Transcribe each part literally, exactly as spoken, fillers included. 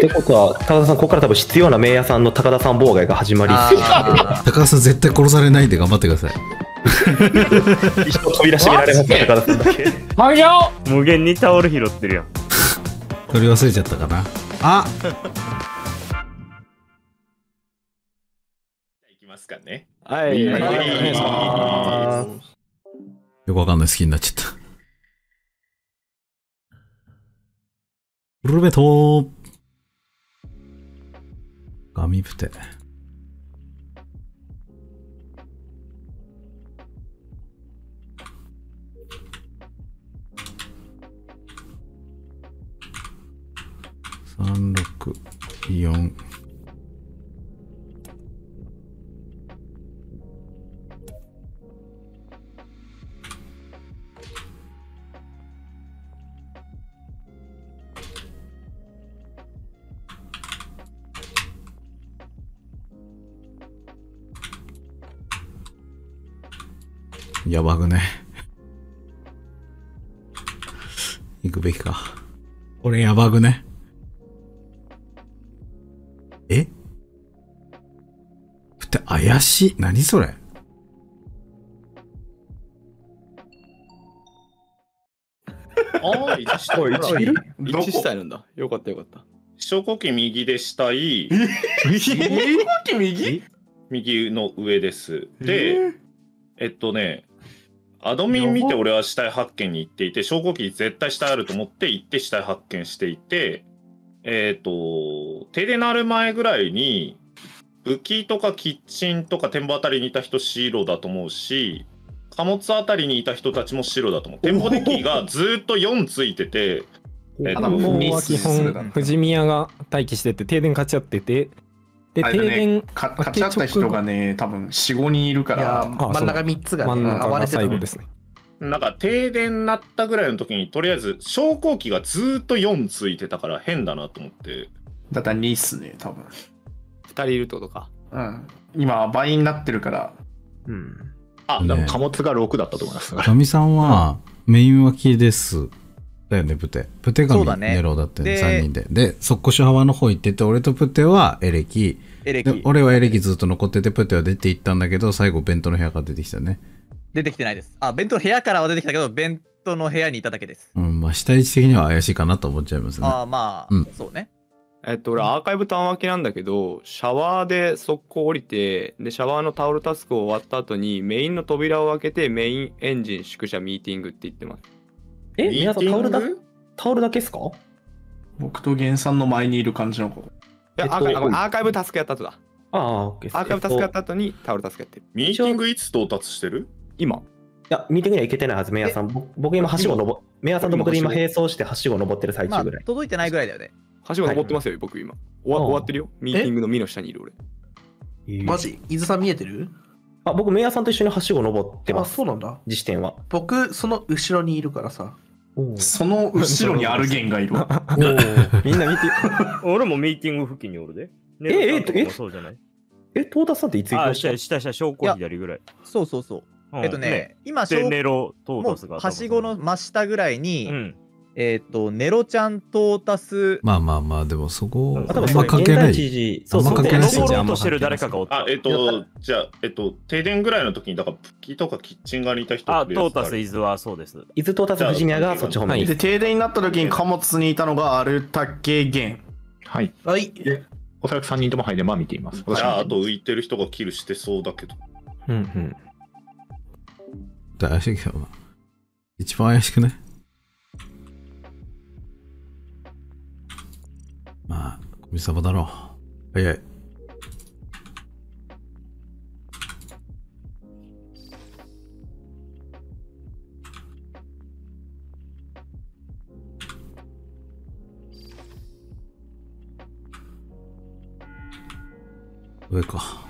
ってことは、高田さん、ここから多分必要な名屋さんの高田さん妨害が始まり、 高田さん絶対殺されないで頑張ってください。 一生飛び出してみられますか、高田さんだけ。 はぎょ無限にタオル拾ってるやん。 取り忘れちゃったかな。あいきますかね。 はい。 はいよくわかんない好きになっちゃった。ルベトーガミプテ。さんろくよん。やばくね。行くべきか。これやばくね。えって怪しい。何それ。 ああ、一致した。 一致したいなんだ。よかったよかった。 小呼吸右でしたい。 小呼吸右右の上です。で、えっとね、アドミン見て俺は死体発見に行っていて、小呼吸絶対死体あると思って行って死体発見していて、えっと、停電なる前ぐらいに、武器とかキッチンとか展望あたりにいた人白だと思うし、貨物あたりにいた人たちも白だと思う。展望デッキがずっとよんついてて、 えっと、もうは基本、藤宮が待機してて、停電勝ち合ってて、で、停電、 勝ち合った人がね、多分よん、ごにんいるから、 真ん中みっつが真ん中が最後ですね。 なんか停電なったぐらいの時にとりあえず昇降機がずっとよんついてたから変だなと思って。 だったらにっすね、多分。 ふたりいるってことか。 うん。今倍になってるから。 うん。 あ、でも貨物がろくだったと思います。 ガミさんはメイン脇です。だよね、プテ。プテがネロだったね、さんにんで。で、速攻シュハワの方行ってて、俺とプテはエレキ。 エレキ。 俺はエレキずっと残ってて、プテは出て行ったんだけど、最後弁当の部屋から出てきたね。 出てきてないです。あ、弁当の部屋からは出てきたけど、弁当の部屋にいただけです。 うん、まあ、下位置的には怪しいかなと思っちゃいますね。 ああ、まあ、うん、そうね。 えっと、俺、アーカイブ単脇なんだけど、シャワーで速攻降りて、で、シャワーのタオルタスクを終わった後に、メインの扉を開けて、メインエンジン宿舎ミーティングって言ってます。 え、皆さんタオルだタオルだけですか？ 僕と源さんの前にいる感じの子。 いや、えっと、アーカイブ、アーカイブタスクやった後だ。 ああ、オッケー。 アーカイブタスクやった後にタオルタスクやってる。 ミーティングいつ到達してる？ 今。 いや、ミーティングには行けてないはず、メアさん。僕今、はしご登っ、メアさんと僕で今、並走してはしご登ってる最中ぐらい。 届いてないぐらいだよね。 はしご登ってますよ、僕今。終わってるよ。ミーティングの身の下にいる俺。マジ伊豆さん見えてる？ あ、僕、メアさんと一緒にはしご登ってます。 あ、そうなんだ。 自視点は。 僕、その後ろにいるからさ。 その後ろにアルゲンがいる。 みんな見て。俺もミーティング付近におるで。 え、え、え、 そうじゃない？ え、トータスさんっていつ行きました？ あ、下下昇降左ぐらい。 そうそうそう。えっとね、今、 ネロトータスが。 はしごの真下ぐらいに、えっと、ネロちゃんトータス。 まあまあまあ、でもそこ、 あんま関係ない。 そうそう、 登ろうとしてる誰かがおった。 あ、えっと、じゃあ、えっと、停電ぐらいの時に、だから、武器とかキッチン側にいた人あ、トータス伊豆はそうです。 伊豆トータス藤宮がそっち方面で、停電になった時に貨物にいたのがアルタケゲン。 はい。 はい。 おそらくさんにんとも入でまあ見ています。 じゃあ、あと浮いてる人がキルしてそうだけど。 うんうん。 怪しいけどな。一番怪しくね。まあ、コミサバだろう。早い。上か。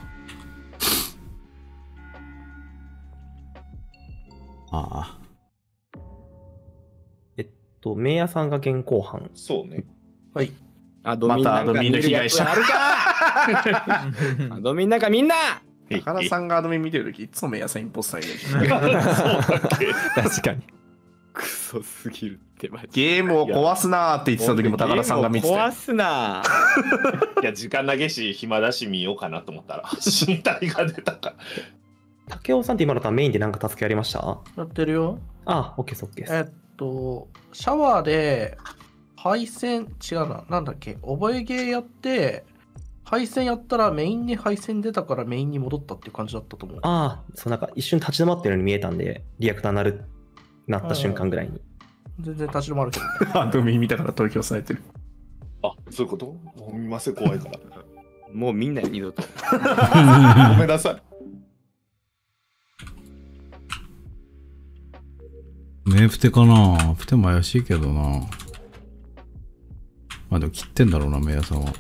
ああ。 えっと、メイヤさんが現行犯。 そうね。 はい。 アドミンなんか見るやつあるかアドミンなんかみんな高田さんがアドミン見てるとき、いつもメイヤさんインポスターいる。 確かに。 クソすぎるってマジ。 ゲームを壊すなーって言ってた時も高田さんが見てたよ。 壊すないや、時間投げし、暇だし見ようかなと思ったら、身体が出たから。 竹雄さんって今のターンメインでなんか助けありました？ やってるよ。 あ、オッケーです、オッケーです。 えっと、シャワーで、配線、違うな、なんだっけ、覚えゲーやって、配線やったらメインに配線出たからメインに戻ったっていう感じだったと思う。 ああ、そうなんか一瞬立ち止まってるように見えたんで、リアクター鳴る、鳴った瞬間ぐらいに。 全然立ち止まるけど、ね。 アドミン見たから投票されてる。 あ、そういうこと？もう見ません、怖いから。 もうみんな二度と。 ごめんなさい。 ねえ、プテかな。プテも怪しいけどな。まあでも切ってんだろうな、メイヤさんは。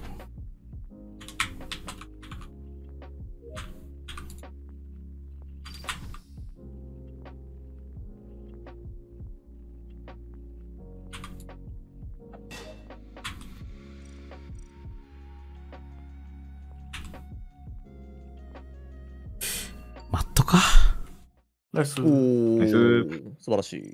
マットか。 ナイス。 おーナイス素晴らしい。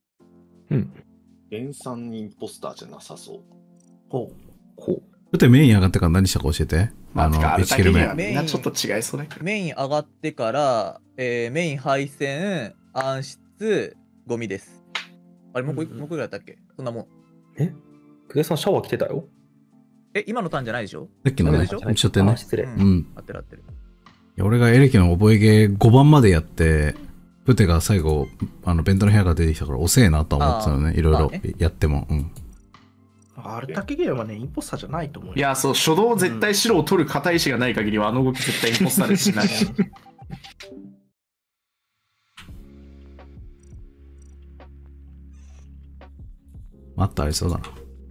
原産インポスターじゃなさそう。 ほプテメイン上がってから何したか教えて。あの、 あエチキルメイン。 う。みんなちょっと違いそうね。 メイン上がってから、えーメイン配線、暗室、ゴミです。あれ、もう一個、 うんうんもう一個ぐらいだったっけ？そんなもん。 え竹雄さんシャワー来てたよ。 え、今のターンじゃないでしょ？ さっきのね、 そうでちょっとねあ。失礼。 うんうん。 合ってる合ってる。 いや俺がエレキの覚えゲーごばんまでやって、プテが最後、あの、ベントの部屋が出てきたから遅えなとは思ってたのね。いろいろまあねやっても。うん。 あれだけゲームはね、インポスターじゃないと思うよ。 いや、そう、初動絶対白を取る片意志がない限りは、あの動き絶対インポスターでしない。 マットありそうだな。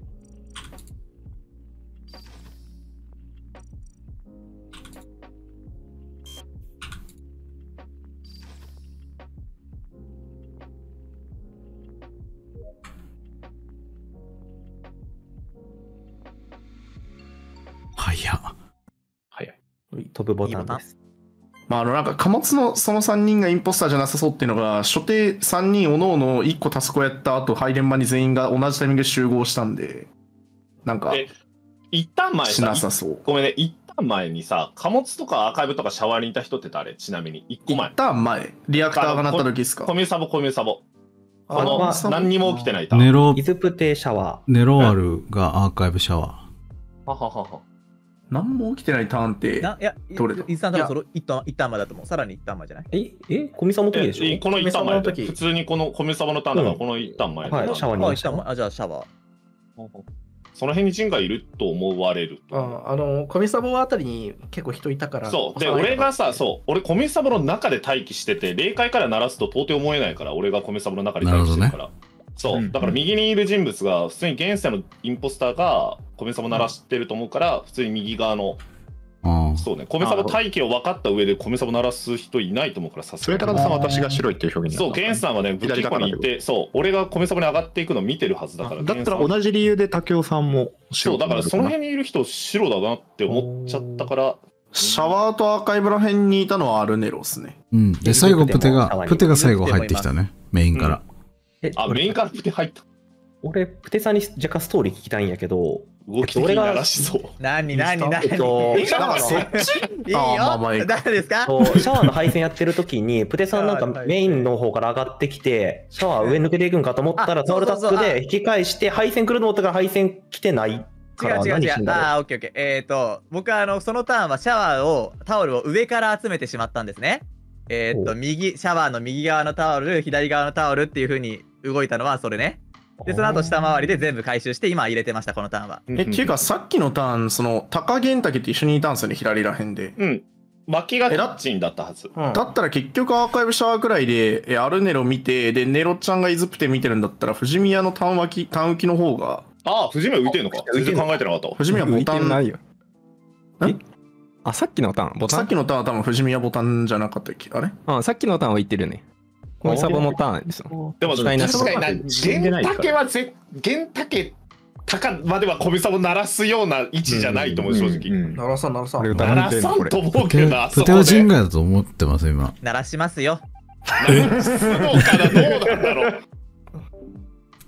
早っ。 飛ぶボタンです。 まあ、あの、なんか、貨物のそのさんにんがインポスターじゃなさそうっていうのが、初手さんにんおのおのいっこタスクをやった後、配電場に全員が同じタイミングで集合したんで、なんか、 え一旦前しなさ、 さそう。 ごめんね、一旦前にさ、貨物とかアーカイブとかシャワーにいた人って誰？ちなみに、一個前一。旦前、リアクターが鳴った時ですか？ コミュサボ、コミュサボ。 あこのまあ何にも起きてないターン。 ネロイ、ズプテシャワネロワルがアーカイブシャワはははは。 何も起きてないターンって、 ないや、 どれだ伊豆さん多分その一旦一旦前だと思う。さらに一旦前じゃない？ ー。え、え、コミさんの時でしょ？ えこの一旦前コミサボの時普通にこのコミュサボのターンだから、 うんこの一旦前。 はい、シャワーにいあ、 ましたよ。 一旦前。あ、じゃあシャワー。 その辺にジンがいると思われる。 ああの、コミサボあたりに結構人いたから。 そう。で、 押さないかな俺がさ、そう、俺コミュサボの中で待機してて、霊界から鳴らすと到底思えないから、俺がコミュサボの中で待機してるから。そう、 うんだから右にいる人物が、普通に現世のインポスターがコミュサボ鳴らしてると思うから、普通に右側の、 ー。あそうね、コミュサボ待機を分かった上でコミュサボ鳴らす人いないと思うから、さすそれがに。 高田さんは私が白いっていう表現にそう、 なったゲンさんはね、武器庫にいて、そう、俺がコミュサボに上がっていくのを見てるはずだから、 だったらゲンさん同じ理由で竹雄さんも白そう、だからその辺辺にいる人、白だなって思っちゃったから、 シャワーとアーカイブら辺にいたのはアルネロですね。 うん。で、最後プテが、プテが最後入ってきたね。メインから。 えあ、メインからプテ入った。 俺、プテさんに若干ストーリー聞きたいんやけど、 動き的に鳴らしそう。 何何何えっといいよだからそっちいいよあまあまあいい誰ですか？ そうシャワーの配線やってる時に、プテさんなんかシャワーの配線メインの方から上がってきて、シャワー上抜けていくんかと思ったら、 あタオルタスクそうそうそうで引き返して、配線来るの思ったから配線来てない違からう違う違う。 何してんだろう。 ああ、オッケーオッケー。えっ、ー、と、僕はあの、そのターンはシャワーを、タオルを上から集めてしまったんですね。えっ、ー、と、 お右、シャワーの右側のタオル、左側のタオルっていう風に動いたのはそれね。で、その後下回りで全部回収して、今入れてました、このターンは。 え、っていうか、さっきのターン、その、高源竹って一緒にいたんですよね、左ら辺で。 うん。脇がキッチンだったはず。 うんだったら結局アーカイブシャワーくらいで、えアルネロ見て、で、ネロちゃんがイズプテ見てるんだったら、藤宮のターン脇、ターン浮きの方が、 ああ、藤宮浮いてんのか。全然考えてなかったわ。 藤宮ボタン、 浮いてないよ。 えあ、さっきのターン、ボタンさっきのターンは多分藤宮ボタンじゃなかったっけあれあ、さっきのターンは言ってるね。コミサボのターンですよ。 でも使いなし確かにな、源竹はぜ、源竹高まではコミサボ鳴らすような位置じゃないと思う、正直。 ならさんならさん。 これ歌鳴らさんと思うけどな、 プテはジンガだと思ってます、今。 鳴らしますよ。 鳴らすのかな、どうなんだろう。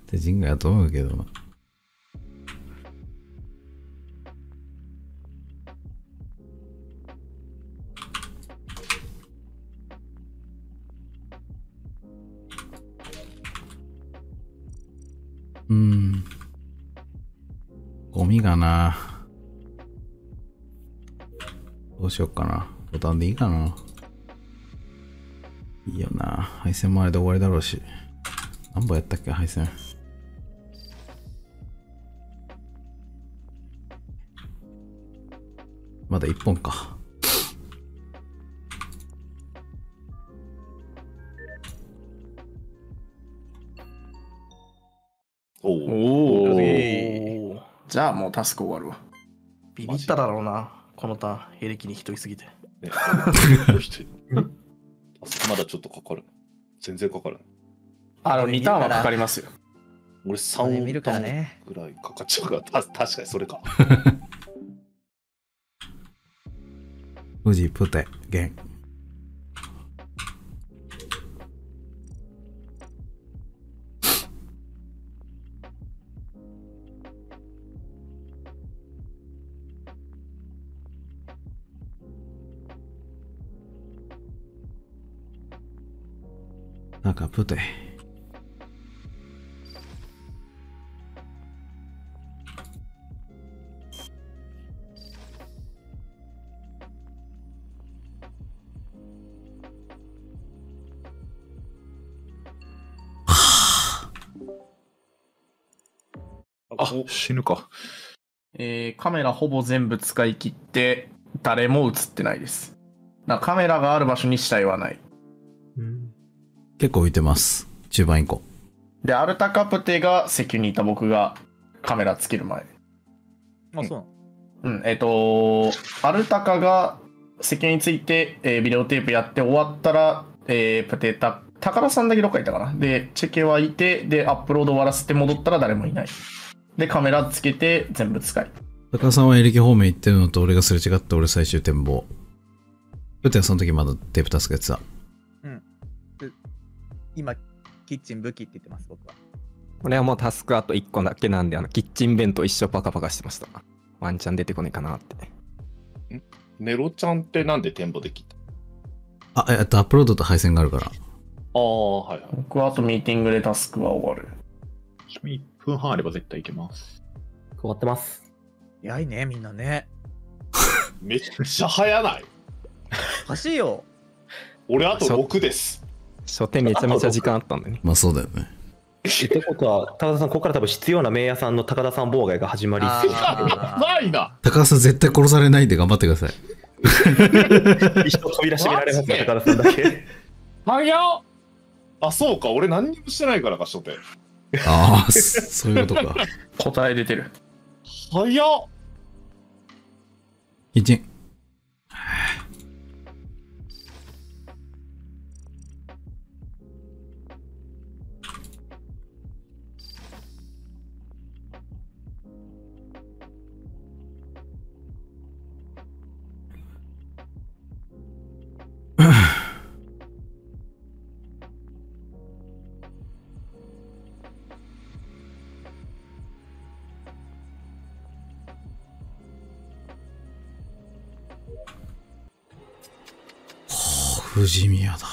手人がやと思うけどな。うーん。ゴミがな。どうしよっかな。ボタンでいいかな。いいよな。配線もあれで終わりだろうし。何本やったっけ、配線。まだいっぽんか。 おおお。 じゃあもうタスク終わるわ。 ビビっただろうな、このターン、兵歴に人いすぎて。 ね、まだちょっとかかる。全然かかる。 あの、にターンはかかりますよ。 俺さん見るからねぐらいかかっちゃうから、た確かにそれか。 富士プテゲン。なんかプテ。 あ、死ぬか。 えー、カメラほぼ全部使い切って誰も映ってないです。だからカメラがある場所に死体はない。 うん、 結構浮いてます。中盤以降。 で、アルタカプテが席にいた僕がカメラつける前。 あ、そうなの。 うん、えっ、と、アルタカが席について、えービデオテープやって終わったら、えー、プテタ、高田さんだけどっかいたかな。で、チェケはいて、で、アップロード終わらせて戻ったら誰もいない。で、カメラつけて全部使い。 高田さんはエレキ方面行ってるのと俺がすれ違って俺最終展望。プテはその時まだテープタスクやってた。 うんで今キッチン武器って言ってます僕は。 俺はもうタスクあといっこだけなんで、あのキッチン弁当一生パカパカしてました。ワンチャン出てこねえかなって。 ネロちゃんってなんでテンポできた？ あ、えっとアップロードと配線があるから。 ああ、はいはい。 僕はあとミーティングでタスクは終わる。 いっぷんはんあれば絶対いけます。 終わってます。 早いねみんなね。 めっちゃ早ない？ 欲しいよ。 俺あとろくです。 初手めちゃめちゃ時間あったんだね。 まあそうだよね。 ってことは、高田さん、ここから多分必要な名屋さんの高田さん妨害が始まりそう。 やばいな。 高田さん絶対殺されないんで頑張ってください。 一生扉閉められますね、高田さんだけ。 早っ。あ、そうか、俺何にもしてないからか、初手。 ああ、そういうことか。 答え出てる。 早っ。 キッチン。富士宮だ。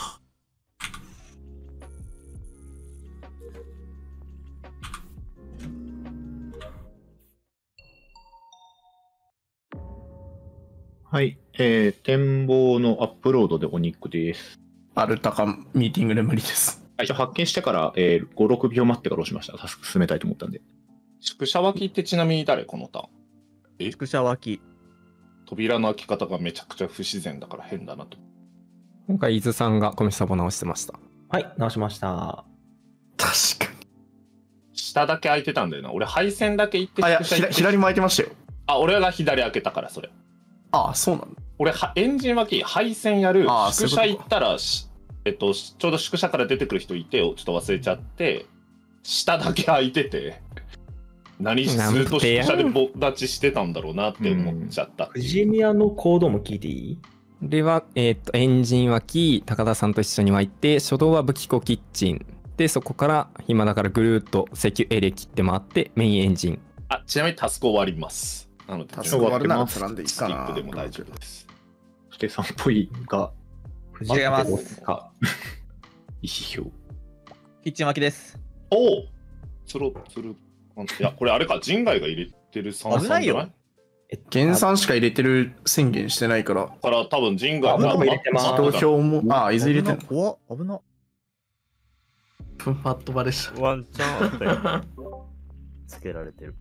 はい、えー、展望のアップロードでお肉です。 アルタカミーティングで無理です。 一応発見してから、えー、ご、ろくびょう待ってから押しました。タスク進めたいと思ったんで。 宿舎脇ってちなみに誰このターン？え？ 宿舎脇。 扉の開き方がめちゃくちゃ不自然だから変だなと。 今回伊豆さんがコミサボ直してました。 はい、直しました。 確かに。 下だけ開いてたんだよな。俺配線だけ行ってあ、いや、 宿舎行って左も開いてましたよ。 あ、俺が左開けたからそれ。 ああ、そうなんだ。 俺はエンジン脇配線やる。 あー宿舎行ったらしえっとちょうど宿舎から出てくる人いてちょっと忘れちゃって下だけ開いてて何ずっと宿舎でぼ立ちしてたんだろうなって思っちゃった。 富士宮のコードも聞いていい？ では、えっ、と、エンジン脇、高田さんと一緒に湧いて、初動は武器庫キッチンでそこから今だからぐるーっと石油エレキって回ってメインエンジン。 あ、ちなみにタスク終わります。なので、 タスク終わるならつらんでいいかな。 スキップでも大丈夫です。 ふてさんっぽいが、 違います。 か意思表。 キッチン脇です。 おおつろつる。いや、これあれか、人外が入れてる三危ないよ。 減産しか入れてる宣言してないから。 だから多分人外があ僕も入れてます投票も、あ、伊豆入れてんの。 怖っ、危な。 プンパットバでした。 ワンチャンあったよ。つけられてる。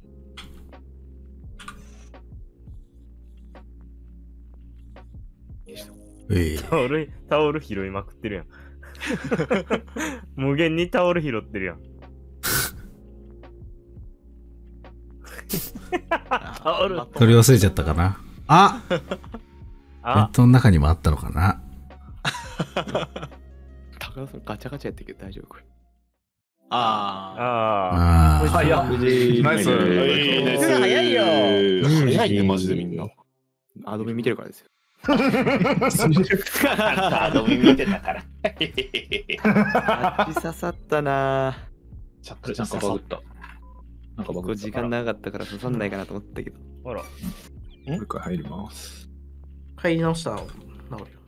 ええ。 タオル、タオル拾いまくってるやん。無限にタオル拾ってるやん。タオル取り忘れちゃったかな。あベッドの中にもあったのかな。 高田さんガチャガチャやってるけど大丈夫これ。 ああああ。 早っ。ナイス。 いいです。 早いよ。 早いね、マジでみんな。 アドビ見てるからですよ。 アドビ見てたから。 あっち刺さったな。 ちゃくちゃ刺さった。 なんか僕時間長かったから刺さんないかなと思ったけど。 ほら。 もう一回入ります。 入り直したら治るよ。